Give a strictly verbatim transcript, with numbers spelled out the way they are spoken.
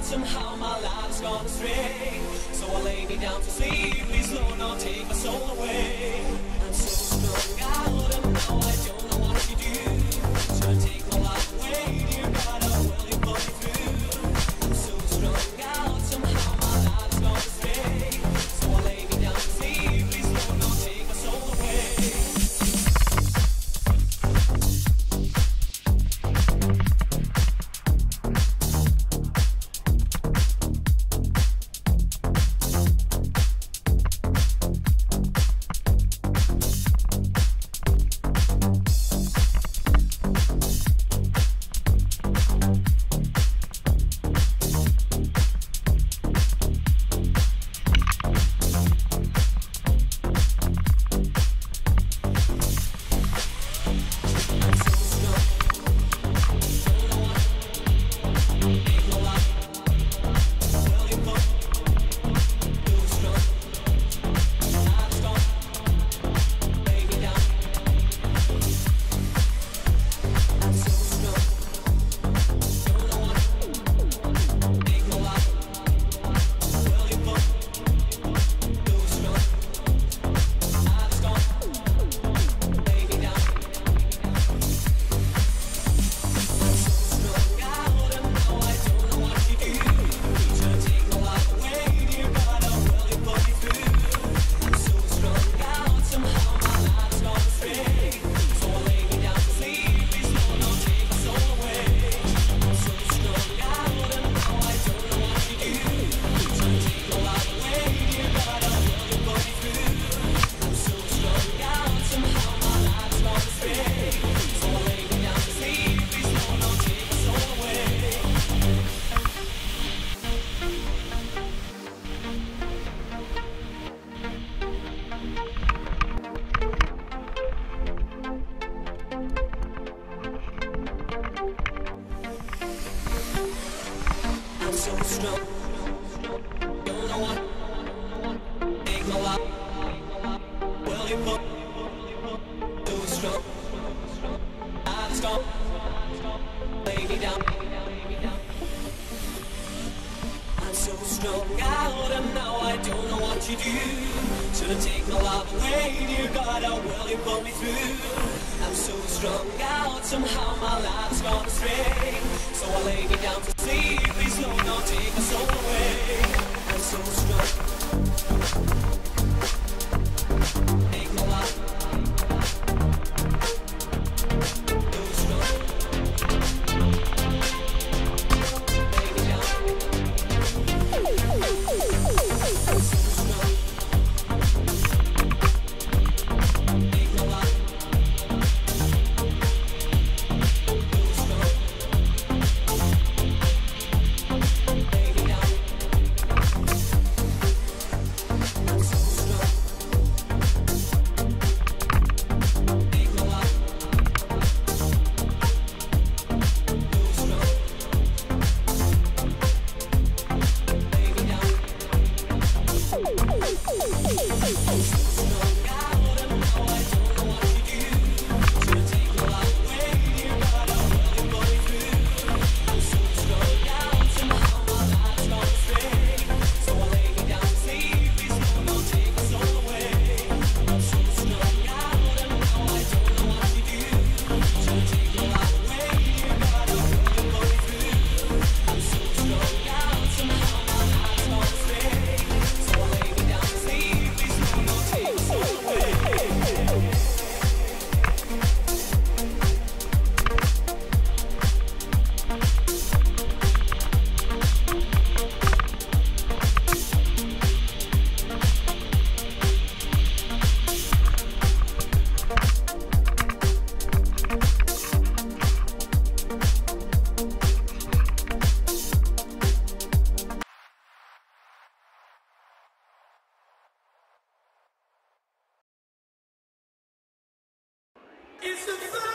somehow my life's gone astray. So I lay me down to sleep, please Lord, not take my soul away. I'm so strung out and now I don't know what to do. Should I take my life away, dear God, how will you put me through? I'm so strung out, somehow my life's gone astray. So I lay me down to sleep, please Lord, not take my soul away. So strong, don't know what make my life. Will you put too strong? I'm strong. Lay me down. I'm so strung out and now I don't know what to do. Should I take my life away, dear God, how will you put me through? I'm so strung out, somehow my life's gone astray. So I lay me down to sleep, please Lord, not take my soul away. I'm so strong. Make my life so strong. Lay me down. I'm so strong. Make my life. It's the